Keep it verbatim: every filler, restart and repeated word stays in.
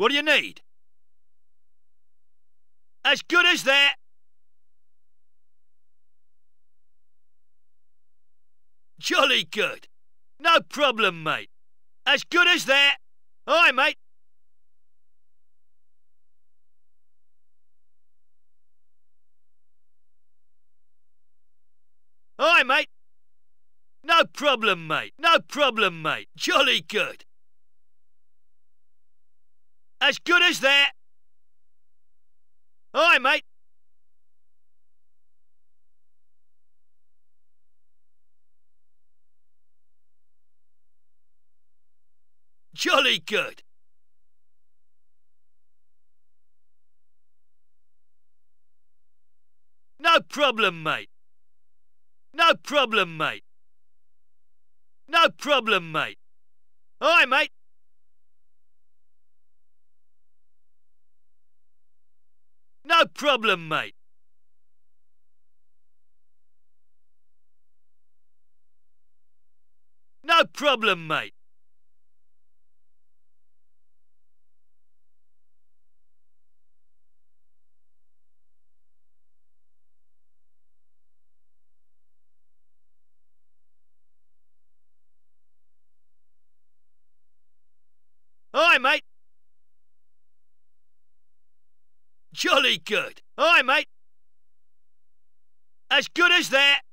What do you need? As good as that. Jolly good. No problem, mate. As good as that. Aye, mate. Aye, mate. No problem, mate. No problem, mate. Jolly good. As good as that. Aye, mate. Jolly good. No problem, mate. No problem, mate. No problem, mate. Aye, mate. No problem, mate. No problem, mate. Aye, mate. Jolly good. Aye, mate. As good as that.